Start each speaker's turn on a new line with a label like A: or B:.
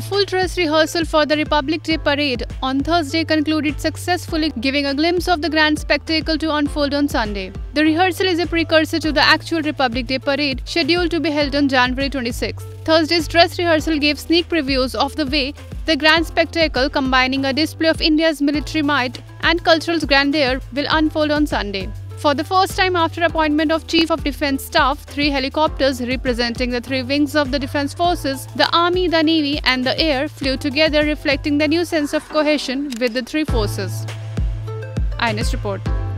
A: The full dress rehearsal for the Republic Day parade on Thursday concluded successfully, giving a glimpse of the grand spectacle to unfold on Sunday. The rehearsal is a precursor to the actual Republic Day parade, scheduled to be held on January 26. Thursday's dress rehearsal gave sneak previews of the way the grand spectacle, combining a display of India's military might and cultural grandeur, will unfold on Sunday. For the first time after appointment of Chief of Defence Staff, 3 helicopters representing the 3 wings of the Defence Forces, the Army, the Navy and the Air, flew together, reflecting the new sense of cohesion with the 3 forces. IANS report.